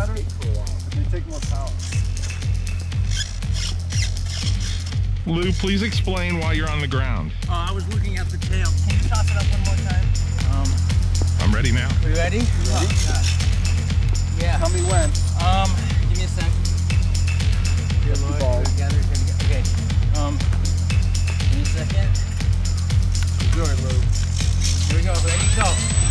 better? They take more power. Lou, please explain why you're on the ground. I was looking at the tail. Can you toss it up one more time? I'm ready now. Are you ready? Yeah. Tell me when. Give me a sec. Get the ball. Together. Okay. Give me a second. Good, Lou. Here we go. Ready? Go.